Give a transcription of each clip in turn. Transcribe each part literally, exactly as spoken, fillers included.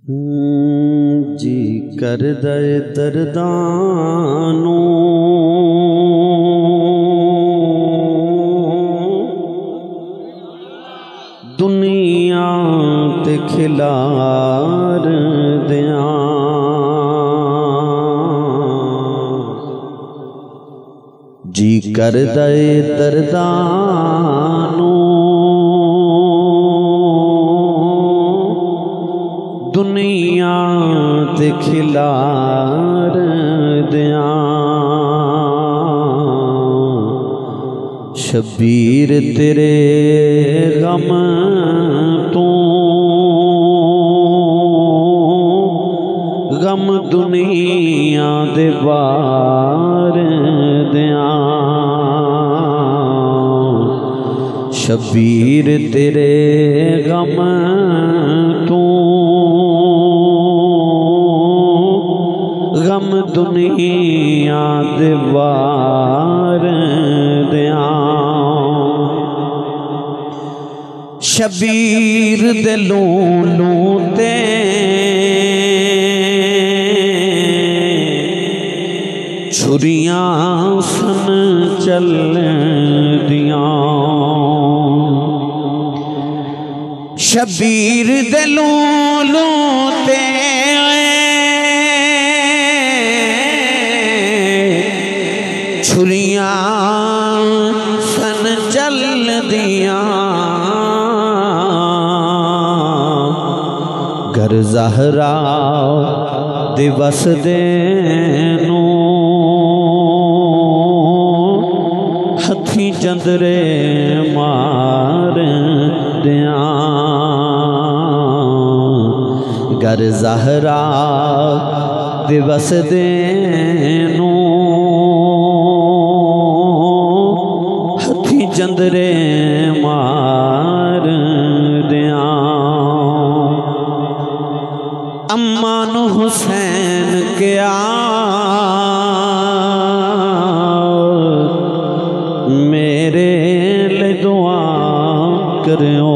जी कर दे दर्दानू दुनिया ते खिलार दियां जी कर दे दर्दानू दुनिया ते खिलार दियां शबीर तेरे गम तू गम दुनिया दे बार दियां शबीर तेरे गम तू गम दुनिया दे वार दियां शबीर दे लूलू ते छुरियां सन चल दियां शबीर दे लूलू ते छुरियां सन चल दियां घर ज़हरा दिवस देनू हथी चंदरे मार दियां घर ज़हरा दिवस देनू हथी चंदरे मार दियां अम्मा नु हुसैन क्या मेरे लिए दुआ करियो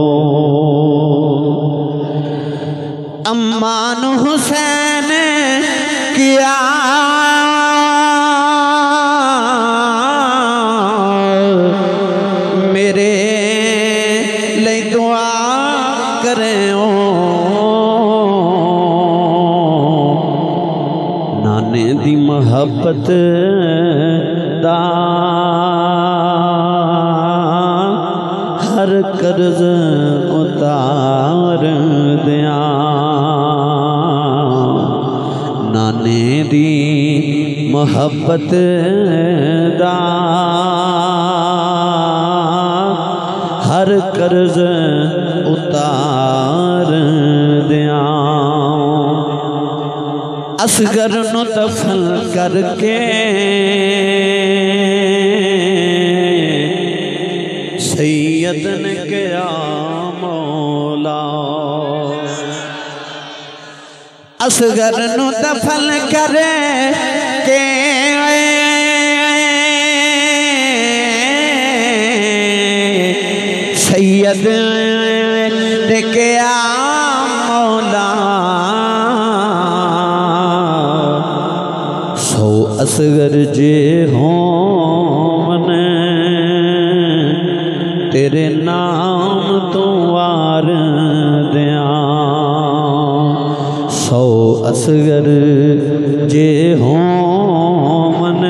अम्मा नु हुसैन क्या मेरे लिए दुआ करियो नाने दी मोहब्बत दा हर कर्ज उतार दियां नाने दी मोहब्बत दा हर कर्ज उतार दियां असगर नु दफन करके सैयद ने क्या मौला असगर नु दफन करे के सैयद ने क्या मौला सो असगर जे हों तेरे नाम तो वार दियां सौ असगर जे हों मन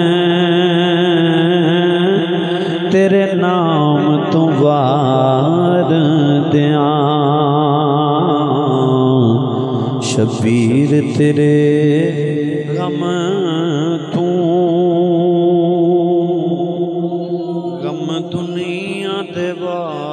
तेरे नाम तो वार दियां शबीर तेरे गम तू गम दुनिया दे